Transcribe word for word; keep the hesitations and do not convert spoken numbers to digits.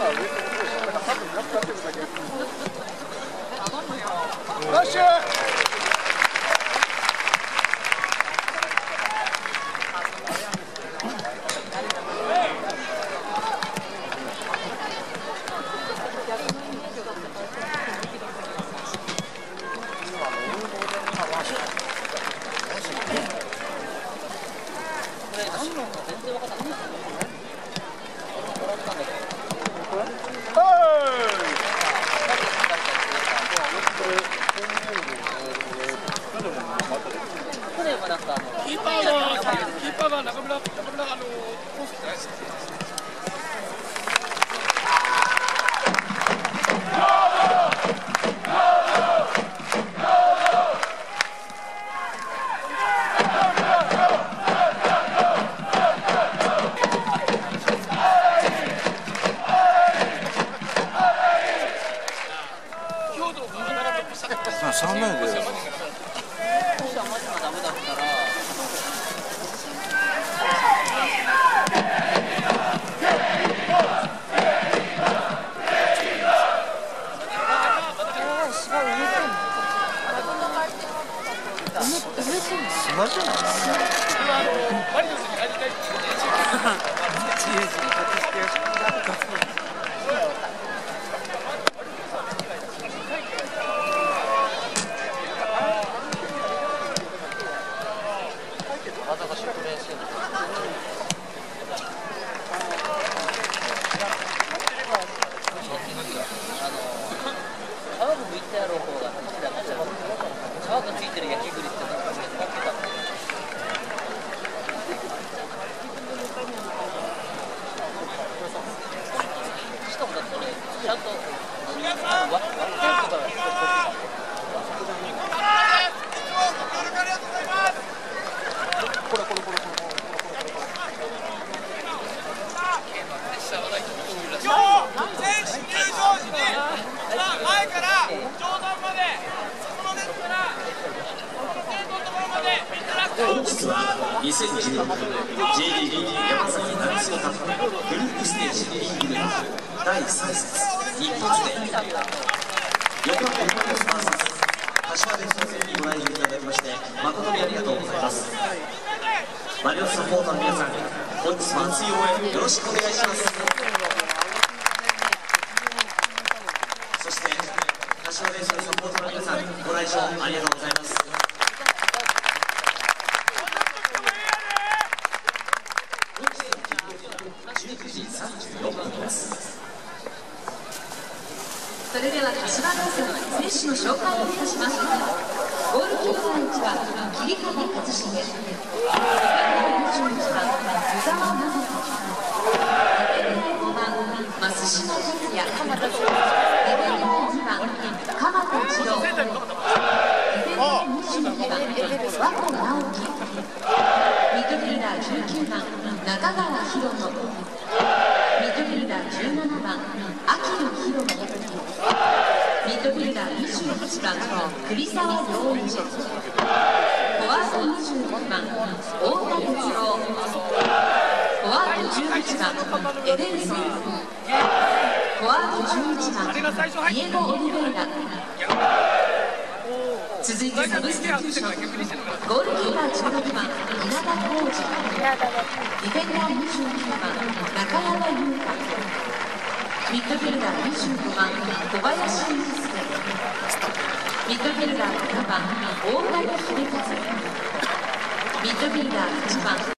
ラッシュ。キーパーがキーパーが中村中村あのコースじゃないですか。 まあそんなので。島じゃないマリノスに入りたいって技が宿命してる。皮が向いてある方が好きだから皮がついてる焼き栗ってのはしかもだってちゃんとわこれこれこれこれこれ前から上段までそのネットから本日はにせんじゅうろく ジェイリーグ山崎夏のカップグループステージリーググループだいさん節一発で横浜エコノスバーサス柏レッド戦にご来場いただきまして誠にありがとうございます。マリノスサポーターの皆さん、本日も熱い応援よろしくお願いします。そして柏レッドのサポーターの皆さん、ご来場ありがとうございます。じゅうくじさんじゅうよんぷんです。 それでは柏レイソン選手の紹介をいたします。ゴールキーパーいちばん桐原一茂、にじゅういちばん湯沢直人、ディフェンダーごばん増島哲也、ディフェンダーにばん鎌田次郎、ディフェンダーにじゅうにばん和子直樹、ミッドフィルダーじゅうきゅうばん中川博人、ミッドフィルダーじゅうななばん秋野博樹、ミッドフィルダーにじゅうはちばん栗沢陽一、フォワードにじゅうろくばん太田哲郎、フォワードじゅうはちばんエデルソン、フォワードじゅういちばんディエゴ・オリベイラ。続いてサブスティテューション、ゴールキーパーじゅうろくばん稲田浩二、ディフェンダーにじゅうきゅうばん中山優香、ミッドフィルダーにじゅうごばん小林祐介、ミッドフィルダーななばん大谷秀和、ミッドフィルダーはちばん